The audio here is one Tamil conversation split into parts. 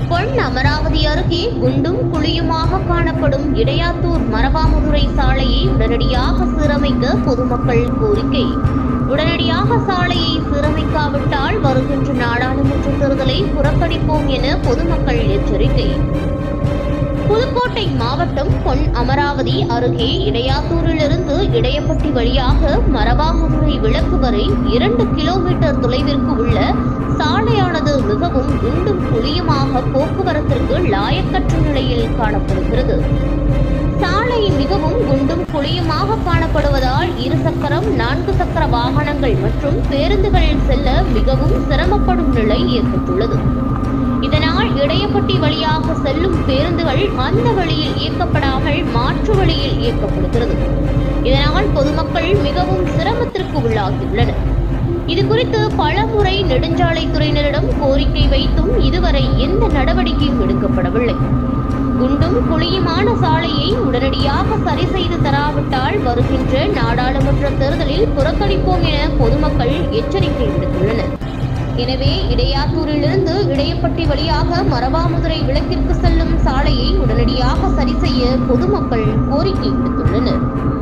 பொன் அமராவதி அருகே குண்டும் குழியுமாக காணப்படும் இடையாத்தூர் மரபாமுதுரை சாலையை உடனடியாக சீரமைக்க பொதுமக்கள் கோரிக்கை. உடனடியாக சாலையை சீரமைக்காவிட்டால் வருகின்ற நாடாளுமன்ற தேர்தலை புறக்கணிப்போம் என பொதுமக்கள் எச்சரிக்கை. புதுக்கோட்டை மாவட்டம் பொன் அமராவதி அருகே இடையாத்தூரிலிருந்து இடையப்பட்டி வழியாக மரபாமுதுரை விளக்கு வரை 2 கிலோமீட்டர் தொலைவிற்கு உள்ள சாலையானது மிகவும் குண்டும் குழியுமாக போக்குவரத்திற்கு லாயக்கற்ற நிலையில் காணப்படுகிறது. சாலை மிகவும் குண்டும் குழியுமாக காணப்படுவதால் 2 சக்கரம் 4 சக்கர வாகனங்கள் மற்றும் பேருந்துகள் செல்ல மிகவும் சிரமப்படும் நிலை ஏற்பட்டுள்ளது. இதனால் இடையப்பட்டி வழியாக செல்லும் பேருந்துகள் அந்த வழியில் இயக்கப்படாமல் மாற்று வழியில் இயக்கப்படுகிறது. இதனால் பொதுமக்கள் மிகவும் சிரமத்திற்கு உள்ளாகியுள்ளனர். இதுகுறித்து பலமுறை நெடுஞ்சாலைத்துறையினரிடம் கோரிக்கை வைத்தும் இதுவரை எந்த நடவடிக்கையும் எடுக்கப்படவில்லை. குண்டும் குழியுமான சாலையை உடனடியாக சரி செய்து தராவிட்டால் வருகின்ற நாடாளுமன்ற தேர்தலில் புறக்கணிப்போம் என பொதுமக்கள் எச்சரிக்கை விடுத்துள்ளனர். எனவே இடையாத்தூரிலிருந்து இடையப்பட்டி வழியாக மரபாமுதுரை விளக்கிற்கு செல்லும் சாலையை உடனடியாக சரி செய்ய பொதுமக்கள் கோரிக்கை விடுத்துள்ளனர்.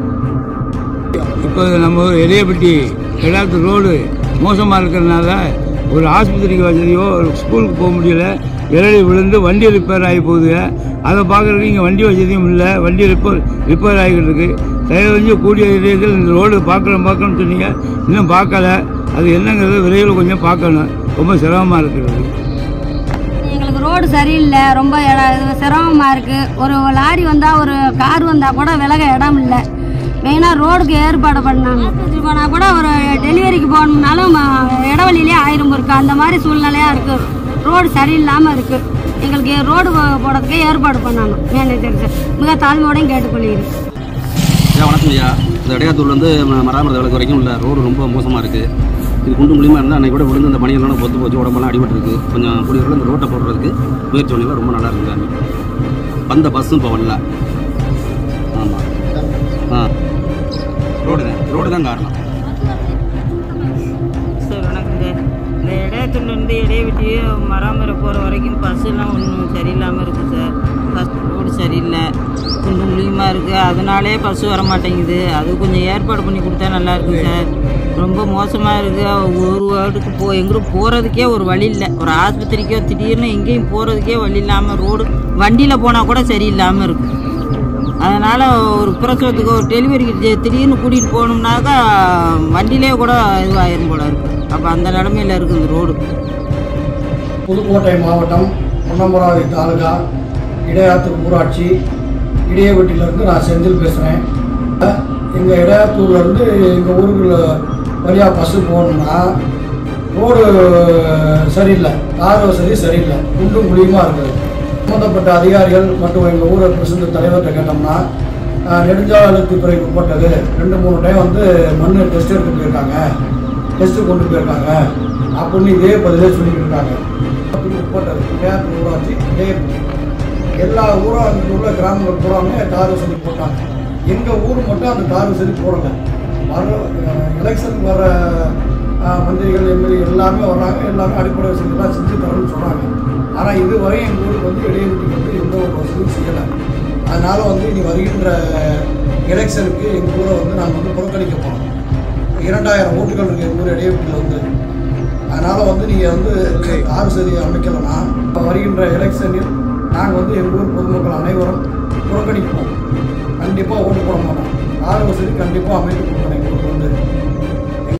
இப்போ நம்ம இடையப்பட்டி இடையாத்தூர் ரோடு மோசமாக இருக்கிறதுனால ஒரு ஆஸ்பத்திரிக்கு வசதியோ ஒரு ஸ்கூலுக்கு போக முடியல. இடையில விழுந்து வண்டி ரிப்பேர் ஆகி போகுது. அதை பார்க்குறதுக்கு இங்கே வண்டி வசதியும் இல்லை. வண்டி ரிப்பேர் ஆகிட்டு இருக்கு. தயவு செஞ்சு கூடிய விரைவில் இந்த ரோடு பார்க்கணும்னு சொன்னீங்க, இன்னும் பார்க்கல. அது என்னங்கிறது விரைவில் கொஞ்சம் பார்க்கணும். ரொம்ப சிரமமாக இருக்கிறது. எங்களுக்கு ரோடு சரியில்லை, ரொம்ப சிரமமாக இருக்குது. ஒரு லாரி வந்தால் ஒரு கார் வந்தால் கூட விலக இடம் இல்லை. மெயினாக ரோடுக்கு ஏற்பாடு பண்ணாங்க. ஆஸ்பத்திரி போனால் கூட ஒரு டெலிவரிக்கு போகணும்னாலும் இடவழியிலே ஆயிரம் இருக்குது. அந்த மாதிரி சூழ்நிலையாக இருக்குது. ரோடு சரியில்லாமல் இருக்குது. எங்களுக்கு ரோடு போடுறதுக்கே ஏற்பாடு பண்ணணும். மேனேஜர் சார் மிக தாழ்மையோடையும் கேட்டுக்கொள்கிறேன். வணக்கம் ஐயா. இந்த இடையாத்தூர்லேருந்து மராமரத்து விளக்கு வரைக்கும் உள்ள ரோடு ரொம்ப மோசமாக இருக்குது. இது குண்டு மூலியமாக இருந்தால் அன்றைக்கி கூட விழுந்து அந்த பணியெல்லாம் பொத்து போச்சு, உடம்பெல்லாம் அடிபட்டுருக்கு. கொஞ்சம் கூடிய இந்த ரோட்டை போடுறதுக்கு முயற்சி பண்ணிலாம் ரொம்ப நல்லா இருக்குது. வந்த பஸ்ஸும் இப்போ வரல. ஆமாம், ரோடு தான் காரணம். சார் வணக்கங்க. இந்த இடையாத்தூர்லேருந்து இடையவெட்டி மராமரை போகிற வரைக்கும் பஸ்ஸெல்லாம் ஒன்றும் சரியில்லாமல் இருக்குது சார். பஸ் ரோடு சரியில்லை, குண்டு மூலியமாக இருக்குது. அதனாலே பஸ்ஸு வர மாட்டேங்குது. அது கொஞ்சம் ஏற்பாடு பண்ணி கொடுத்தா நல்லாயிருக்கும் சார். ரொம்ப மோசமாக இருக்குது. ஒரு வார்டுக்கு எங்கேயும் போகிறதுக்கே ஒரு வழி இல்லை. ஒரு ஆஸ்பத்திரிக்கோ திடீர்னு எங்கேயும் போகிறதுக்கே வழி இல்லாமல் ரோடு வண்டியில் போனால் கூட சரியில்லாமல் இருக்குது. அதனால் ஒரு பிரசவத்துக்கு ஒரு டெலிவரிக்கு திடீர்னு கூட்டிகிட்டு போகணும்னாக்கா வண்டியிலே கூட இதுவாயிரும் போல இருக்குது. அப்போ அந்த நிலமையில் இருக்குது இந்த ரோடு. புதுக்கோட்டை மாவட்டம் பொன்னமராவதி தாலுகா இடையாத்தூர் ஊராட்சி இடையவெட்டியிலேருந்து நான் செந்தில் பேசுகிறேன். எங்கள் இடையாத்தூர்லேருந்து எங்கள் ஊருக்குள்ள வழியாக பஸ்ஸு போகணுன்னா ரோடு சரியில்லை, கார் வசதி சரியில்லை, குண்டும் குழியுமாக இருக்குது. சம்மந்தப்பட்ட அதிகாரிகள் மற்றும் எங்கள் ஊரை பிரசித்த தலைவர்கிட்ட கேட்டோம்னா நெடுஞ்சாலைத்துறைக்கு உட்பட்டது 2-3 டைம் வந்து மண் டெஸ்ட் எடுத்து போயிருக்காங்க, டெஸ்ட்டு கொண்டு போயிருக்காங்க அப்படின்னு இதே பதிலே சொல்லிக்கிட்டு இருக்காங்க. உட்பட்டது இடையாத்தூர் ஊராட்சி இடையப்பட்டி எல்லா ஊரும் அங்கே உள்ள கிராமங்கள் பூராமே தார் வசதி போட்டாங்க. எங்கள் ஊர் மட்டும் அந்த தார் வசதி போடலை. எலெக்ஷனுக்கு வர மந்திரிகள் எம்எல்ஏ எல்லாமே வர்றாங்க, எல்லாமே அடிப்படை வசதிகள்லாம் செஞ்சு தரணும்னு சொன்னாங்க. ஆனால் இதுவரை எங்கள் ஊருக்கு வந்து இடையவெட்டிக்கு வந்து எந்த ஒரு வசதியும் செய்யலை. அதனால் வந்து இனி வருகின்ற எலெக்ஷனுக்கு எங்கள் ஊரை வந்து நாங்கள் வந்து புறக்கணிக்க போகிறோம். 2000 ஓட்டுகள் இருக்குது எங்கள் ஊர் இடையவெட்டியில் வந்து. அதனால் வந்து நீங்கள் வந்து தார் வசதி அமைக்கலைன்னா வருகின்ற எலெக்ஷனில் நாங்கள் வந்து எங்கள் ஊர் பொதுமக்கள் அனைவரும் புறக்கணிப்போம். கண்டிப்பாக ஓட்டு போட மாட்டோம். தார் வசதி கண்டிப்பாக அமைத்து கொடுக்குறேன்.